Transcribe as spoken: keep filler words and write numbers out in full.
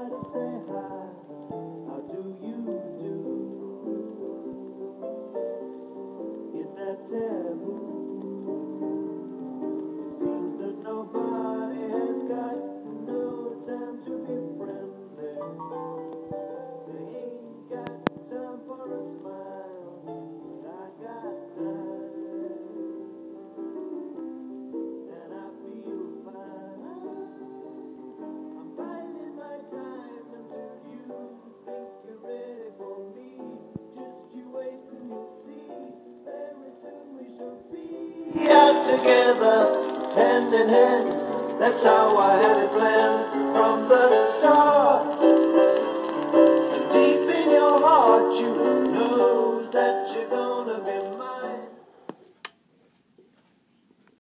to say hi. How do you do? Is that taboo? It seems that nobody has got no time to be friendly. They ain't got time for a smile, but I got time, and I feel fine. I'm biding my time until you think you're ready for me. Just you wait and you'll see. Very soon we shall be out together, hand in hand. That's how I had it planned from the